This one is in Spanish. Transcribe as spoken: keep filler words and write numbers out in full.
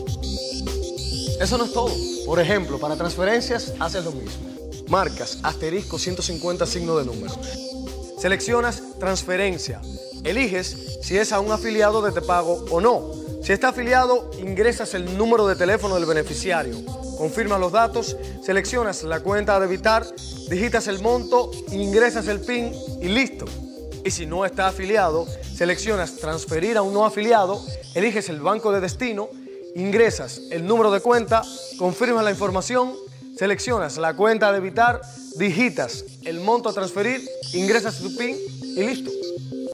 Eso no es todo. Por ejemplo, para transferencias haces lo mismo. Marcas asterisco ciento cincuenta signo de número. Seleccionas transferencia. Eliges si es a un afiliado de Te Pago o no. Si está afiliado, ingresas el número de teléfono del beneficiario. Confirmas los datos, seleccionas la cuenta a debitar, digitas el monto, ingresas el PIN y listo. Y si no está afiliado, seleccionas transferir a un no afiliado, eliges el banco de destino, ingresas el número de cuenta, confirmas la información, seleccionas la cuenta a debitar, digitas el monto a transferir, ingresas tu PIN y listo.